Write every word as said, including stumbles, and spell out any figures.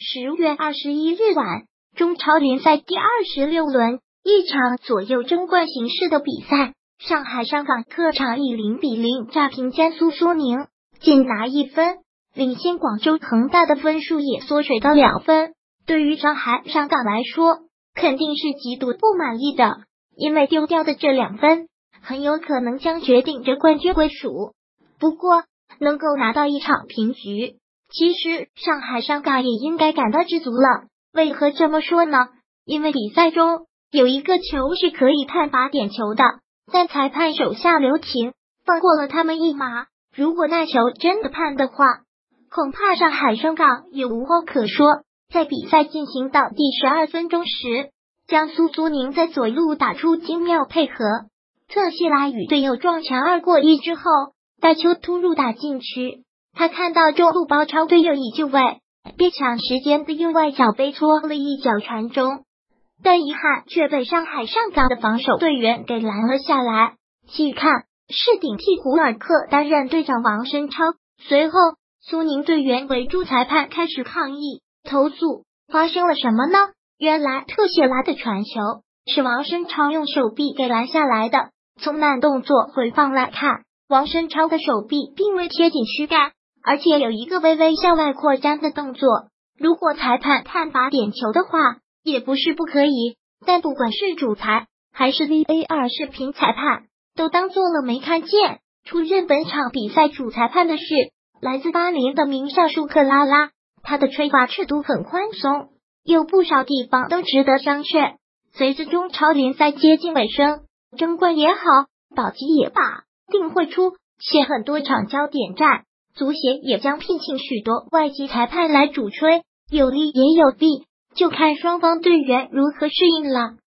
十月二十一日晚，中超联赛第二十六轮，一场左右争冠形势的比赛，上海上港客场以零比零战平江苏苏宁，仅拿一分，领先广州恒大的分数也缩水到两分。对于上海上港来说，肯定是极度不满意的，因为丢掉的这两分，很有可能将决定着冠军归属。不过，能够拿到一场平局，其实上海上港也应该感到知足了。为何这么说呢？因为比赛中有一个球是可以判罚点球的，但裁判手下留情，放过了他们一马。如果那球真的判的话，恐怕上海上港也无话可说。在比赛进行到第十二分钟时，江苏苏宁在左路打出精妙配合，特谢拉与队友撞墙而过一之后，带球突入打禁区，他看到中路包抄队友已就位，别抢时间的右外脚被戳了一脚传中，但遗憾却被上海上港的防守队员给拦了下来。细看是顶替胡尔克担任队长王申超，随后苏宁队员围住裁判开始抗议投诉。发生了什么呢？原来特谢拉的传球是王申超用手臂给拦下来的。从慢动作回放来看，王申超的手臂并未贴紧躯干，而且有一个微微向外扩张的动作。如果裁判判罚点球的话，也不是不可以，但不管是主裁还是 V A R 视频裁判，都当做了没看见。出任本场比赛主裁判的是来自巴林的名校舒克拉拉，他的吹罚尺度很宽松，有不少地方都值得商榷。随着中超联赛接近尾声，争冠也好，保级也罢，定会出现很多场焦点战，足协也将聘请许多外籍裁判来主吹，有利也有弊，就看双方队员如何适应了。